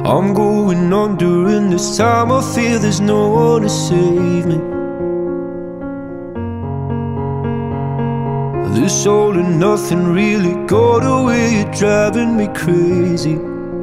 I'm going on during this time. I feel there's no one to save me. This all and nothing really got away. You're driving me crazy.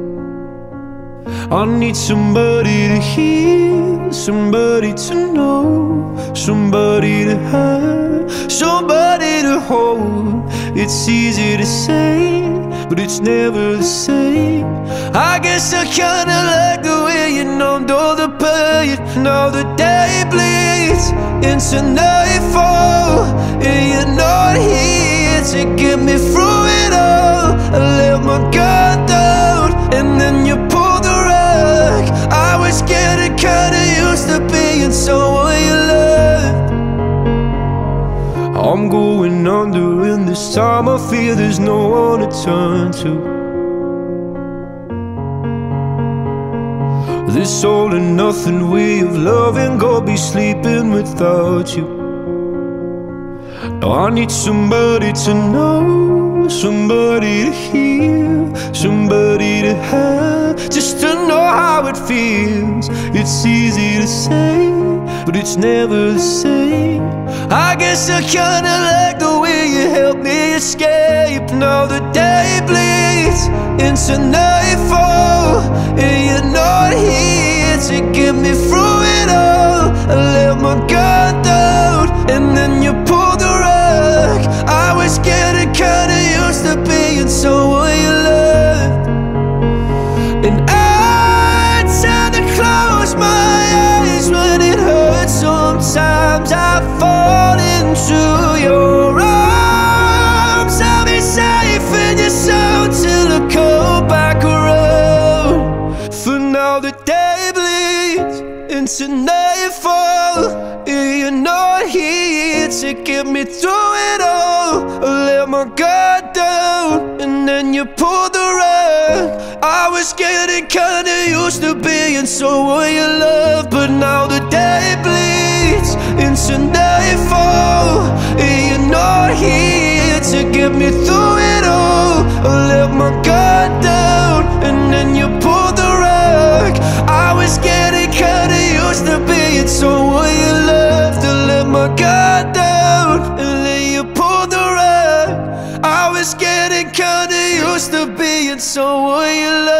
I need somebody to hear, somebody to know, somebody to have, somebody to hold. It's easy to say, but it's never the same. I guess I kinda like the way you numbed all the pain. Now the day bleeds into nightfall, and you're not here to get me through it all. I let my guard down, and then you pulled the rug. I was getting kinda used to being someone you loved. I'm going under, and this time I feel there's no one to turn to. This all and nothing way of loving, go be sleeping without you. Now I need somebody to know, somebody to hear, somebody to have, just to know how it feels. It's easy to say, but it's never the same. I guess I kinda like the way you help me escape. Now the day bleeds into nightfall, and you're not here to get me through it all. I let my guard down, and then you pulled the rug. I was getting kinda used to being someone you loved. And I tend to close my eyes when it hurts. Sometimes I fall into your arms. I'll be safe in your soul till I come back around. For now the day bleeds into nightfall, and you're not here to get me through it all. I let my guard down, and then you pulled the rug. I was getting kinda used to being someone you love, but now the day bleeds into nightfall, and you're not here to get me through it all. I let my guard down, and then you pulled the rug. I was getting kinda used to being someone you loved. I let my guard down, and then you pulled the rug. I was getting kinda used to being someone you loved.